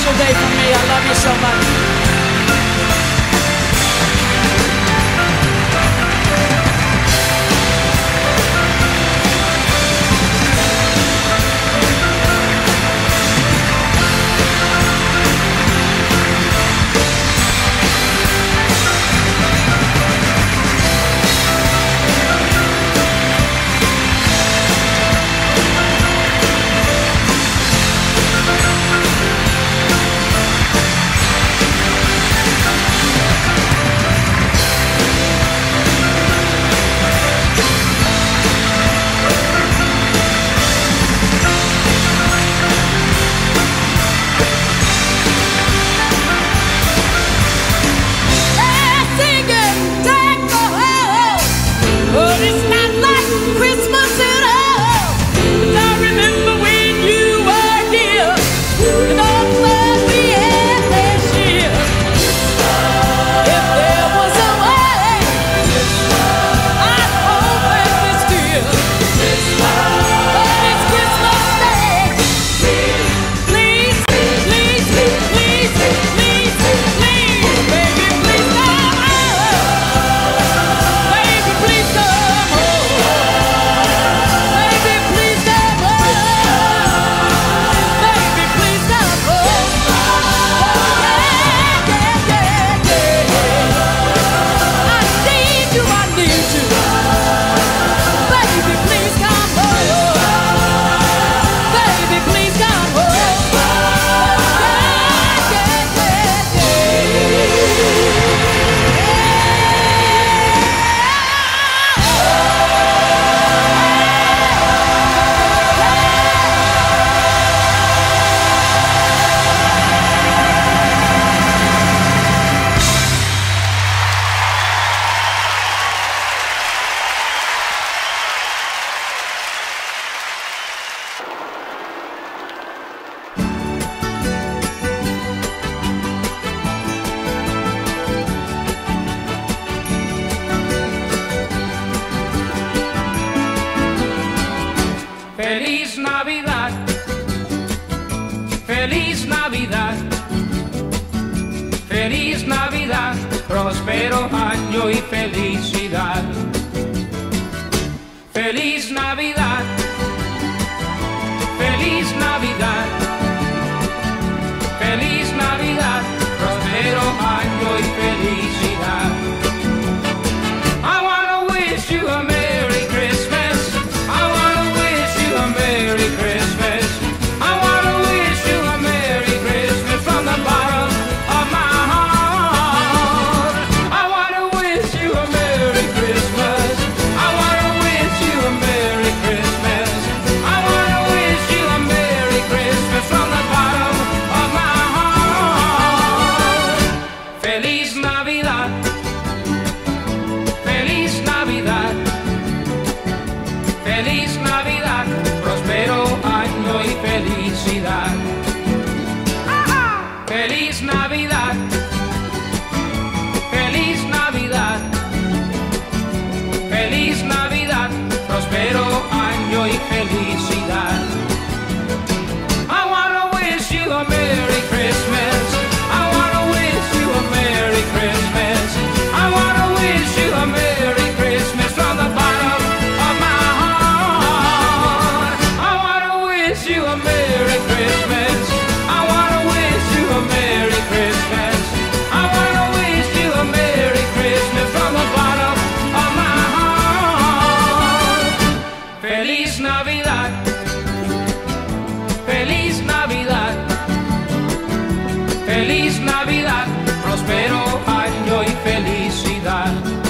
special day for me. I love you so much. Feliz Navidad, feliz Navidad, feliz Navidad, próspero año y felicidad. Feliz Navidad, feliz Navidad, feliz Navidad, próspero año y felicidad. I wanna wish you a Merry Christmas. I wanna wish you a Merry Christmas. I wanna wish you a Merry Christmas from the bottom of my heart. I wanna wish you a Merry Christmas. I wanna wish you a Merry Christmas. I wanna wish you a Merry Christmas from the bottom of my heart. Feliz Navidad, feliz Navidad, feliz Navidad, próspero año y felicidad. Feliz Navidad, feliz Navidad, feliz Navidad, próspero año y felicidad. I wanna wish you a Merry Christmas. I wanna wish you a Merry Christmas. I wanna wish you a Merry Christmas from the bottom of my heart. I wanna wish you a Merry Christmas. I wanna wish you a Merry Christmas. I wanna wish you a Merry Christmas from the bottom of my heart. Feliz Navidad, feliz Navidad, feliz Navidad, próspero año y felicidad.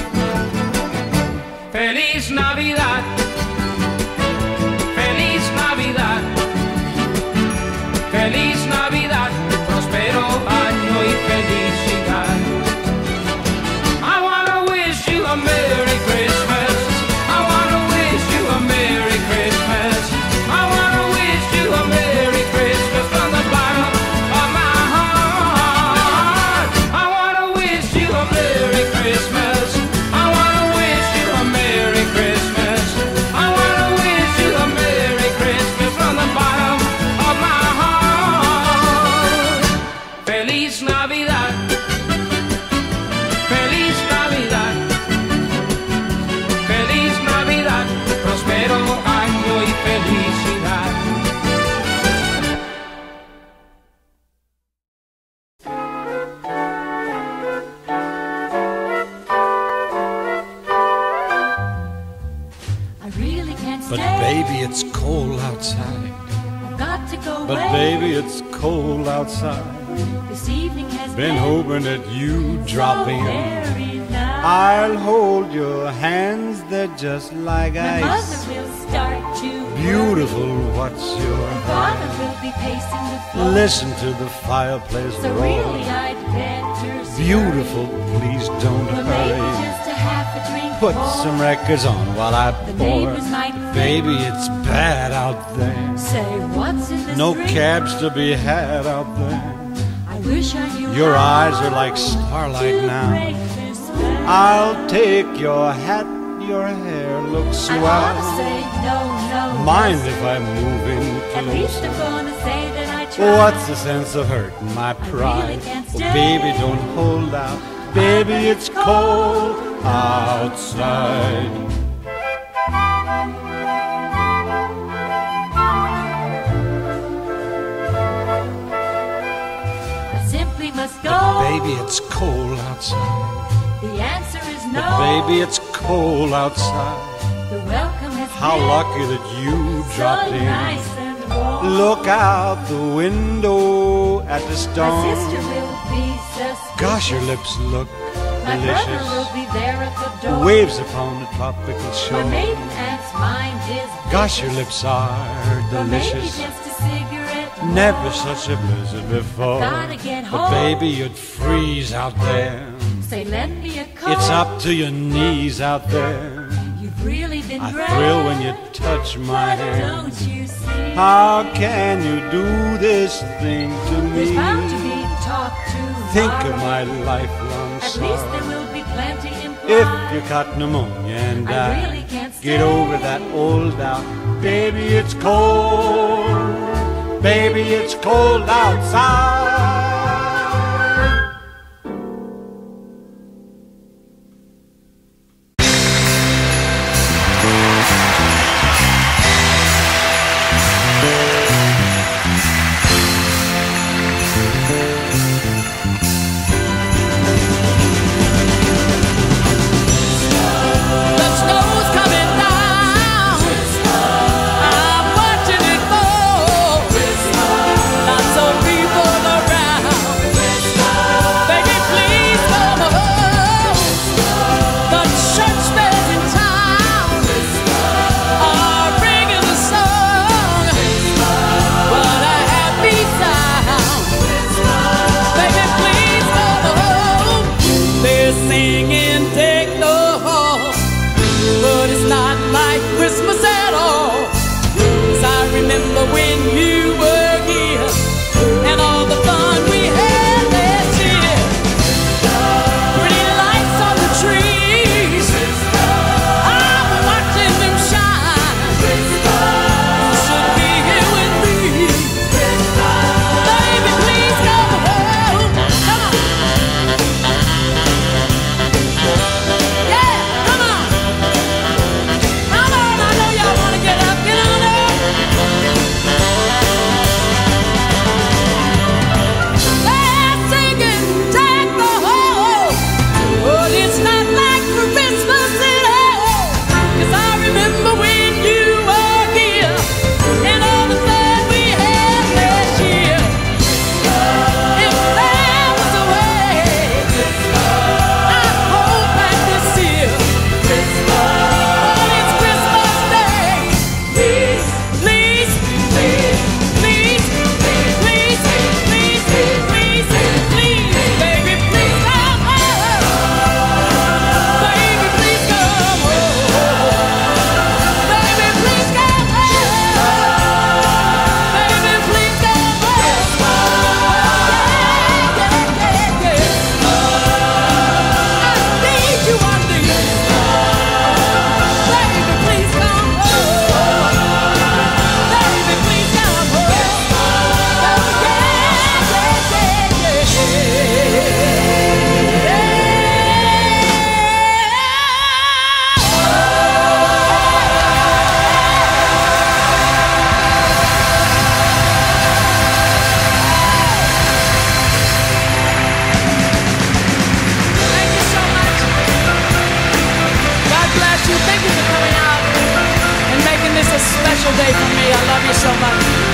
Feliz Navidad, feliz Navidad, feliz Navidad, próspero año y felicidad. I wanna wish you a Merry Christmas. I wanna wish you a Merry Christmas. I wanna wish you a Merry Christmas from the bottom of my heart. I wanna wish you a Merry Christmas. I wanna wish you a Merry Christmas. But baby, it's cold outside. I've got to go But away. baby, it's cold outside. This evening has Been hoping that you drop so in. very nice. I'll hold your hands, they're just like My ice. mother will start to Beautiful, what's your Father hurry? will be pacing the floor. Listen to the fireplace So roar. really I'd better Beautiful, please don't Well, maybe hurry. just a half a drink Put more. some records on while I The pour. neighbors might Baby, it's bad out there. say, what's in this No drink? cabs to be had out there. I wish I knew Your how eyes are like starlight to now. break this spell. I'll take your hat, your hair looks I ought to swell. say no, no. Mind yes. if I move in At least close? I'm gonna say that I tried. What's the sense of hurting my pride? can't Oh, stay. baby, don't hold out. Baby, it's cold outside. I simply must go. Baby, it's cold outside. The answer is no. Baby, it's cold outside. The welcome has How been lucky that you so dropped in. nice and warm. Look out the window at the My storm. sister will be suspicious. Gosh, your lips look My brother will delicious. be there at the door. Waves upon the tropical My shore. maiden aunt's mind is Gosh, your lips are Or maybe delicious. just a cigarette. Never such a blizzard before. Gotta get But home. baby, you'd freeze out there. Say, lend me a coat. It's up to your knees out there. You've really been I great. thrill when you touch my But hand. don't you see? How can you do this thing to There's bound to me? be talk to Think of my lifelong At least there sorrow. will be plenty implied. If you caught pneumonia and I died, really can't get stay. over that old doubt. Baby, it's cold. Baby, it's cold outside. The snow's coming down. I'm watching it fall. Lots of people around. Begging, please come home. The church bells in town are ringing a song. What a happy sound. Begging, please come home. They're singing, take no home. But it's not like Christmas at all. 'Cause I remember when you were here and all the fun we had last year. Pretty lights on the trees, I'm watching them shine. You should be here with me. Baby, please come home. Come on. Yeah, come on. Come on, I know y'all wanna get up, get on up. They're singing, take the home. But it's not like Christmas at all. 'Cause I remember when you were here and all the fun we had last year. If there was a way, I hope that this year. But it's Christmas Day. Please, please, please, please, please, please, please, please, baby, please come home. Baby, please come home. Baby, please come home. Baby, please come home. Yeah, yeah, yeah, yeah. I need you, I need you. Baby, please come home. Baby, please come home. Oh, Thank you so much. God bless you. Thank you for coming out and making this special day for me. I love you so much.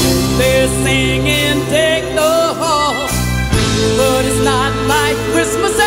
Singing, take no hold, but it's not like Christmas.